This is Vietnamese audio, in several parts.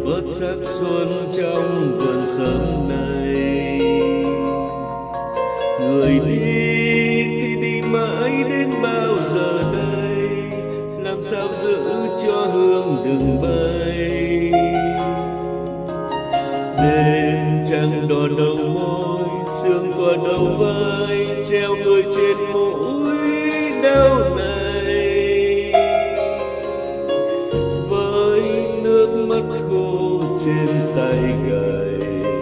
bớt sắc xuân trong vườn sớm này. Người đi thì đi mãi đến bao giờ đây, làm sao giữ cho hương đừng bay. Đêm trăng đỏ đầu môi, sương qua đầu vai, treo người trên mũi đau này. Với nước mắt khô trên tay gầy,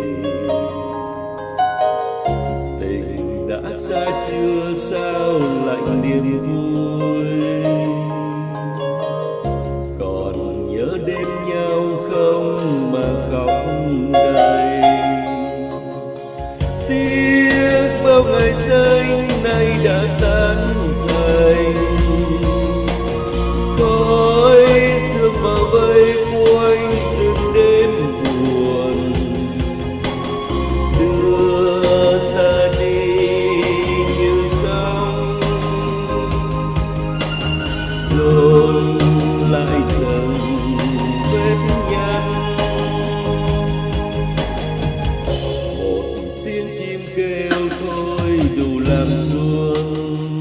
tình đã xa chưa sao lạnh niềm vui. Còn nhớ đêm nhau không mà khóc đầy. Tiếc bao ngày xanh nay đã tan thành, khói sương mờ vây quanh từng đêm buồn. Đưa ta đi như sóng, dồn lại từng vết nhăn. Một tiếng chim kêu thôi đủ làm xuân,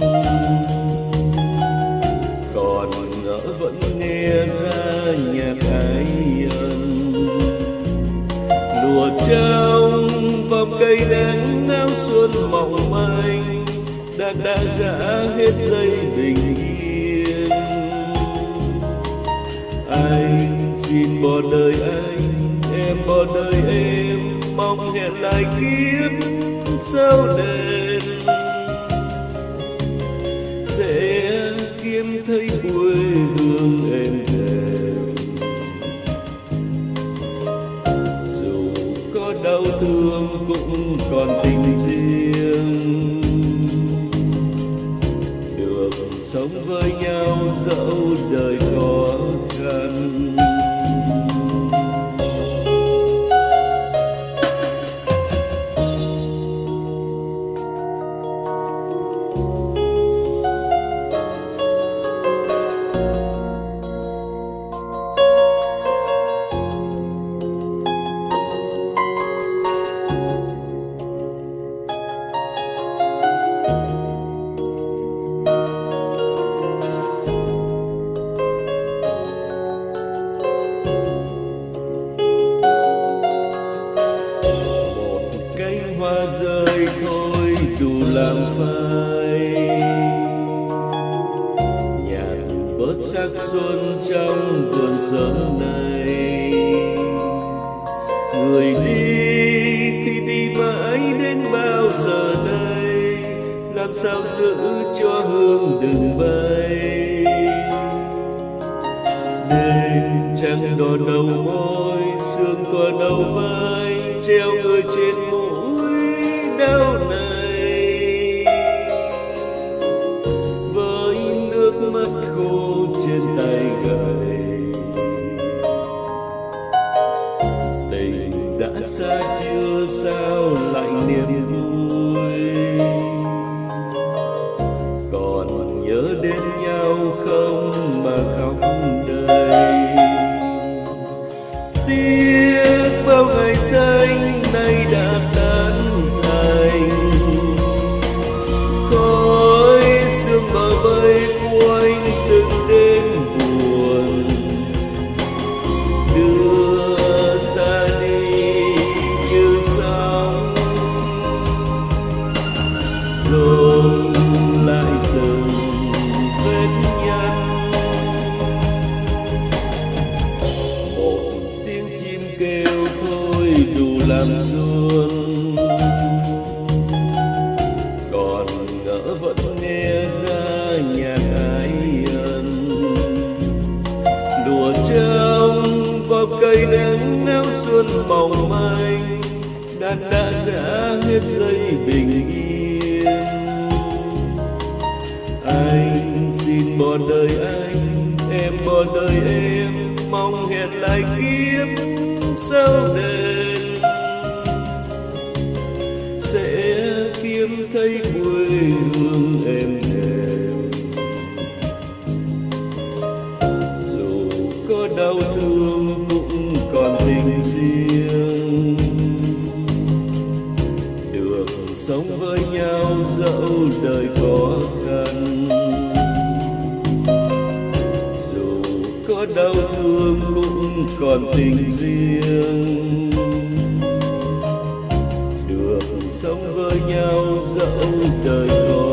còn ngỡ vẫn nghe ra nhạc ái ân. Lùa trong vòng cây nắng áo xuân mỏng manh, đã giã hết dây bình yên. Anh xin bỏ đời anh, em bỏ đời em, mong hẹn lại kiếp sau đền. Sẽ kiếm thấy quê hương êm đềm, dù có đau thương cũng còn tình riêng. Được sống với nhau dẫu đời khó khăn. Hoa rơi thôi đủ làm phai, nhạt bớt sắc xuân trong vườn sớm này. Người đi thì đi mãi đến bao giờ đây, làm sao giữ cho hương đừng bay. Đêm trăng đỏ đầu môi, sương qua đầu vai, treo người trên mũi đau này. Với nước mắt khô trên tay gầy, tình đã xa chưa sao lạnh niềm vui. Còn nhớ đến nhau không mà khóc đầy. Tiếc bao ngày xanh nay đã tan thành, khói sương mờ vây quanh từng đêm buồn. Đưa ta đi như sóng, dồn lại từng vết nhăn. Một tiếng chim kêu thôi đủ làm xuân, còn ngỡ vẫn nghe ra nhạc ái ân. Đùa trong vòng cây nắng áo xuân mỏng manh, đã giã hết dây bình yên. Anh xin bỏ đời anh, em bỏ đời em, mong hẹn lại kiếp sau đền. Sẽ kiếm thấy quê hương êm đềm, dù có đau thương cũng còn tình đời khó khăn. Dù có đau thương cũng còn tình riêng, được sống với nhau dẫu đời khó